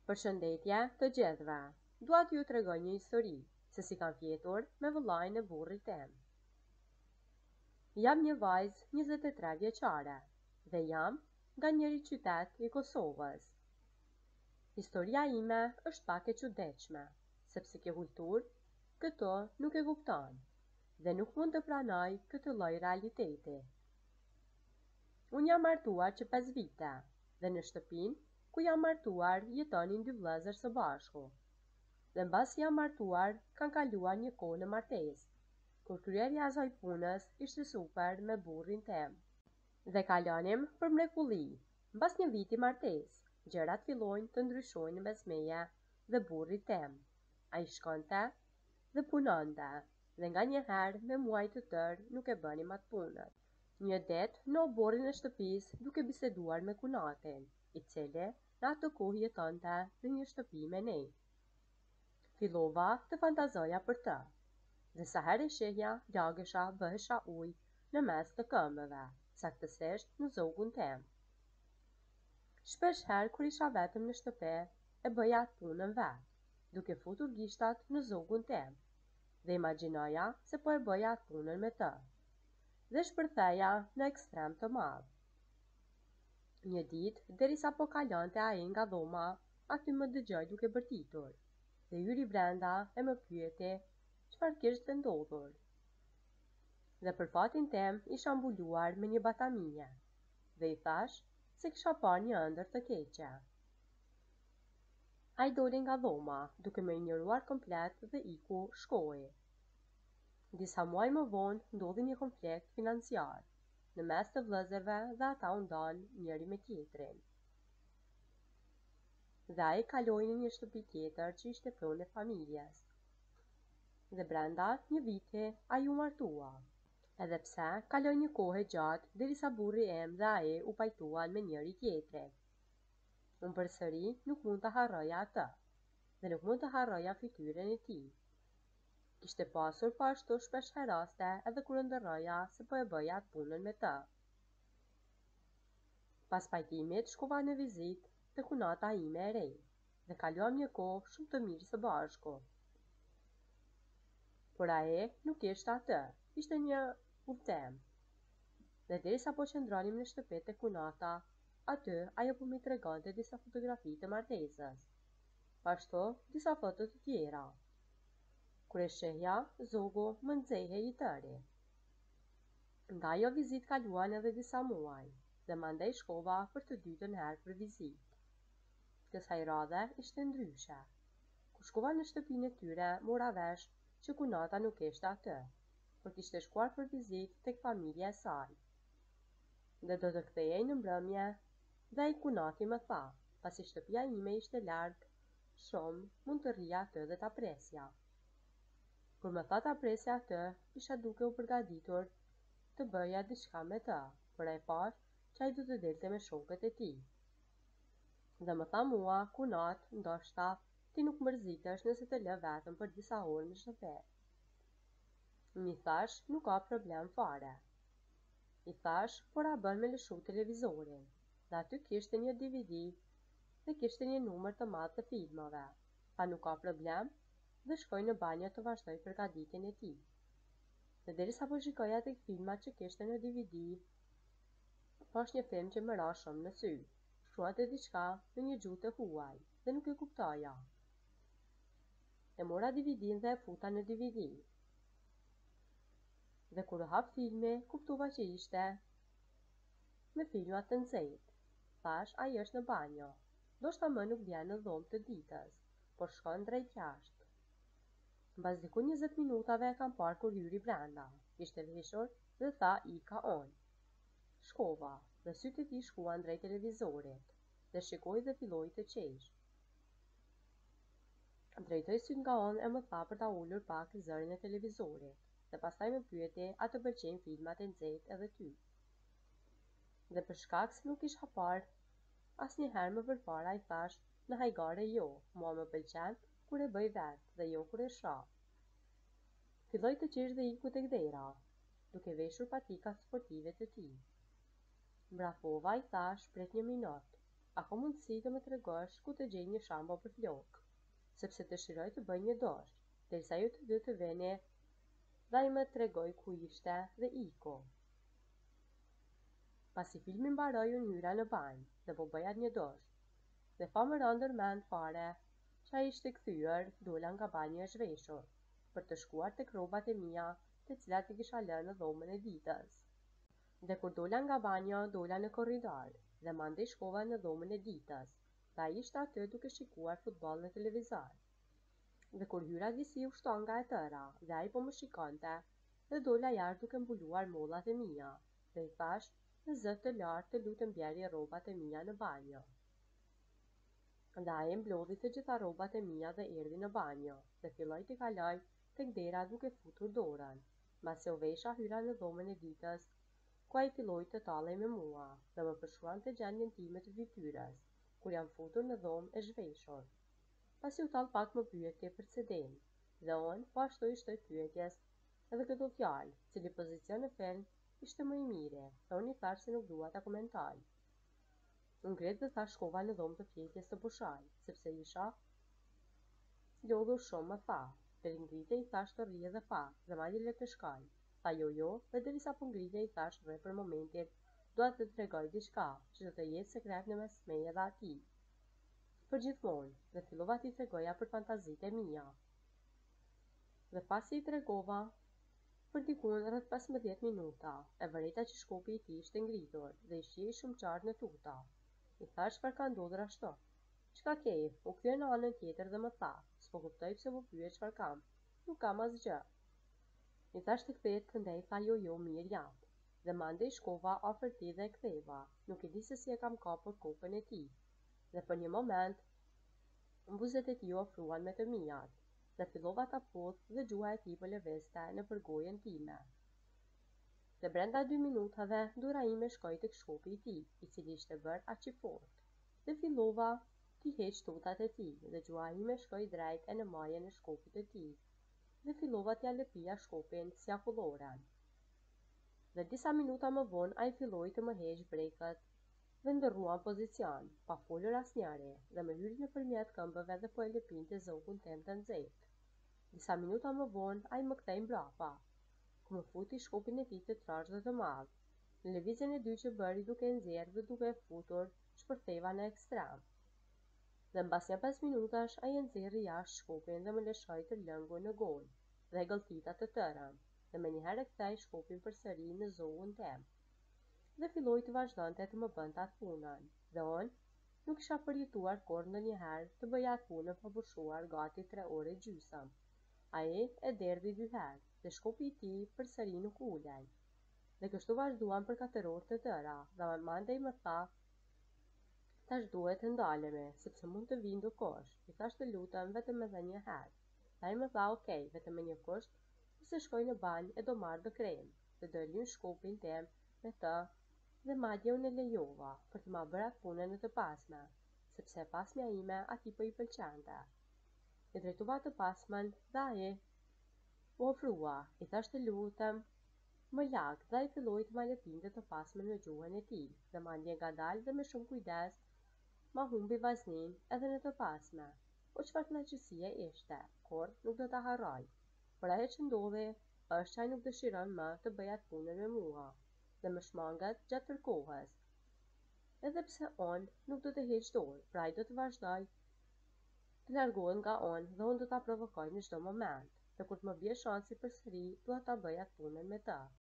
Përshëndetje të gjithëve. Dua t'ju tregoj një histori se si kam fjetur me vëllain e burrit tem. Jam një vajzë 23 vjeçare dhe jam nga njëri qytet i Kosovës. Historia ime është pak e çuditshme, sepse kjo kulturë këto nuk e kupton dhe nuk mund të pranoj këtë lloj realiteti. Unë jam martuar që 5 vite dhe në shtëpinë ku jam martuar jetonin 2 vëllezër së bashku. Dhe mbas jam martuar, kanë kaluar një kohë në martesë, kur kryerja e asaj punës ishte super me burrin tem. Dhe kalonim për mrekulli. Mbas një viti martesë, gjërat fillojnë të ndryshojnë mes meje dhe burrit tem. Ai shkonte dhe punonte, dhe nganjëherë me muaj të tërë nuk e bënim atë punët. Një ditë në oborrin e shtëpisë duke biseduar me kunatin, i cili në atë kohë jetonte në një shtëpi me ne. Fillova të fantazoja për të, dhe sa herë e shehja, lagësha bëhesha ujë në mes të këmbëve, saktësisht në zogun tem. Shpesh herë kur isha vetëm në shtëpi, e bëja atë punën vetë, duke futur gishtat në zogun tem, dhe imagjinoja se po e bëja atë punën me të, dhe shpërtheja në ekstrem të madh. Një ditë, derisa po kalonte ai nga dhoma, aty më dëgjoj duke bërtitur, dhe hyri brenda e më pyeti çfarë kishte ndodhur. Dhe për fatin tem isha mbuluar me një batamije, dhe i thash se kisha parë një ëndër të keqe. Ai doli nga dhoma, duke më injoruar komplet dhe iku shkoi. Disa muaj më vonë ndodhi një konflikt financiar në mes të vëllezërve dhe ata u ndanë njëri me tjetrin. Dhe ai kaloi në një shtëpi tjetër që ishte pronë e familjes. Dhe brenda një viti ai u martua. Edhe pse kaloi një kohë gjatë derisa burri im dhe ai u pajtuan me njëri tjetrin. Unë përsëri nuk mund të harroja atë, dhe nuk mund të harroja fytyrën e tij. Kishte pasur po ashtu shpesh raste edhe kur ndërroja se po e bëja atë punën me të. Pas pajtimit shkova në vizitë te kunata ime e re dhe kaluam një kohë shumë të mirë së bashku. Por ai nuk ishte atë, ishte një udhëtim. Dhe derisa po qëndronim në shtëpi te kunata, aty ajo po mi tregonte disa fotografi të martesës, ashtu disa foto të tjera. Kur e shehja, zogu më nxehej i tëri. Nga ajo vizitë kaluan edhe disa muaj, dhe mandej shkova për të dytën herë për vizitë. Kësaj radhe ishte ndryshe. Kur shkova në shtëpinë e tyre, mora vesh që kunata nuk ishte aty, por kishte shkuar për vizitë tek familja e saj. Dhe do të kthehej në mbrëmje, dhe ai kunati më tha, pasi shtëpia ime ishte larg shumë, mund të rrija aty dhe ta presja. Kur më tha ta presja aty, isha duke u përgatitur të bëja diçka me të, por ai pash që ai do të delte me shokët e tij. Dhe më tha mua, kunat, ndoshta ti nuk mërzitesh nëse të lë vetëm për disa orë në shtëpi. Unë i thash, nuk ka problem fare. I thash, por a bën me lëshu televizorin, dhe aty kishte një DVD dhe kishte një numër të madh të filmave. Tha nuk ka problem, dhe shkoj në banjë të vazhdoj përgatitjen e tij. Dhe derisa po shikoja tek filmat që kishte në DVD, pash një film që më ra shumë në sy. Shkruante diçka në një gjuhë të huaj dhe nuk e kuptoja. E mora DVD-n dhe e futa në DVD. Dhe kur u hap filmi, kuptova që ishte me filma të nxehtë. Thash, ai është në banjo. Ndoshta më nuk vjen në dhomë të ditës, por shkon drejt jashtë. Mbas diku 20 minutave e kam parë kur hyri brenda. Ishte veshur dhe tha ika on. Shkova dhe sytë e tij shkuan drejt televizorit dhe shikoi dhe filloi të qesh. Drejtoi sytë nga on e më tha për ta ulur pak zërin e televizorit dhe pastaj më pyeti a të pëlqejnë filmat e nxehtë edhe ty. Dhe për shkak se nuk isha parë asnjëherë më përpara i thash në hajgare jo, mua më pëlqen kur e bëj vetë dhe jo kur e shoh. Filloi të qesh dhe iku tek dera, duke veshur patika sportive të tij. Mbrapova i thash prit një minutë. a ka mundësi të më tregosh ku të gjej një shambo për flokë, sepse dëshiroj të bëj një dosh, derisa ju të dy të veni dhe ai më tregoi ku ishte dhe iku. Pasi filmi mbaroi unë hyra në banjë dhe po bëja një dosh, dhe pa më rënë ndërmend fare që ai ishte kthyer, dola nga banjë e zhveshur, për të shkuar tek rrobat e mia, të cilat i kisha lënë në dhomën e ditës. Dhe kur dola nga banjo, dola në korridor, dhe mandej shkova në dhomën e ditës, dhe ai ishte aty duke shikuar futboll në televizor. Dhe kur hyra disi u shton nga e tëra, dhe ai po më shikonte, dhe dola jashtë duke mbuluar mollat e mia, dhe i thash në zë të lartë të lutem bjerje rrobat e mia në banjo. Dhe ai mblodhi të gjitha rrobat e mia dhe erdhi në banjo, dhe filloi t'i kaloj tek dera duke futur dorën. Mbasi u vesha hyra në dhomën e ditës, ku ai filloi të tallej me mua, dhe më përshkruante gjendjen time të fytyrës, kur jam futur në dhomë e zhveshur. Pasi u tall pak më pyetje për CD-n, dhe unë po ashtu i shtoj pyetjes edhe këto fjalë, cili pozicion në film ishte më i miri, dhe unë i thash se nuk dua ta komentoj. Unë gret dhe thash shkova në dhomë të fjetjes të pushoj, sepse isha lodhur shumë më tha, deri ngritje i thash të rrije dhe fa, dhe madje le të shkoj. Tha jo, dhe derisa po ngritje i thash dhe për momentin dua të tregoj diçka që do të jetë sekret në mes meje dhe atij. Përgjithmonë, dhe fillova t'i tregoja për fantazitë e mia. Dhe pasi i tregova, për dikun rreth 15 minuta, e vëreta që shkopi i tij ishte ngritur dhe i shihej shumë qartë në tuta. I thash çfarë ka ndodhur ashtu. Çka ke? U kthye në anën tjetër dhe më tha, s'po kuptoj pse po pyet çfarë kam. Nuk kam asgjë. I thash të kthehet këndej, tha jo, mirë jam. Dhe mandej shkova afër tij dhe e ktheva, nuk e di se si e kam kapur kokën e tij. Dhe për një moment, buzët e tij u ofruan me të mijat, dhe fillova ta pudh dhe gjuha e tij po lëvizte nëpër gojën time. Dhe brenda 2 minutave, dura ime shkoi tek shkopi i tij, i cili ishte bërë aq i fortë, dhe fillova t'i heq tutat e tij, dhe gjuha ime shkoi drejt e në majën e shkopit të tij, dhe fillova t'ia lëpija shkopin si akulloren. Dhe disa minuta më vonë ai filloi të më heqë brekët dhe ndërruan pozicion, pa folur asnjëri, dhe më hyri nëpërmjet këmbëve dhe po e lëpinte zokun tim të nxehtë. Disa minuta më vonë ai më kthei mbrapa, ku më futi shkopin e tij të trashë dhe të madh. Në lëvizjen e dytë që bëri duke e nxjerrë dhe duke e futur, shpërtheva në ekstrem. Dhe mbas një 5 minutash ai e nxjerri jashtë shkopin dhe më lëshoi të lëngun në gojë dhe gëlltita të tërën, dhe menjëherë kthei shkopin përsëri në zokun tim. Dhe filloi të vazhdonte të më bënte atë punën, dhe unë nuk isha përjetuar kurrë ndonjëherë të bëja atë punën pa pushuar gati 3 orë e gjysmë. Ai e derdhi 2 herë, dhe shkopi i tij përsëri nuk ulej. Dhe kështu vazhduan për 4 orë të tëra, dhe mandej më tha, tash duhet të ndalemi, sepse mund të vinë dikush. I thash të lutem vetëm edhe një herë. Dhe ai më tha, "Okej, vetëm me një kusht, se shkoj në banjë e do marr do krem, dhe do e lyn shkopin tim me të, dhe madje unë e lejova për të ma bërë atë punën në të pasme, sepse pasmja ime atij po i pëlqente." I drejtova të pasmën dhe ai u ofrua, i thash të lutem më lak, dhe ai filloi të ma lëpinte të pasmën në gjuhën e tij, dhe mandje ngadalë dhe me shumë kujdes ma humbi vazhnin edhe në të pasme. O çfarë kënaqësie ishte, kurrë nuk do ta harroj. Por ajo që ndodhi është që ai nuk dëshiron më të bëj atë punën me mua, dhe më shmanget gjatë tërë kohës. Edhe pse unë nuk do të heq dorë, pra ai do të vazhdoj të largohet nga unë dhe unë do ta provokoj në çdo moment, dhe kur të më bie shansi përsëri, dua ta bëj atë punën me të.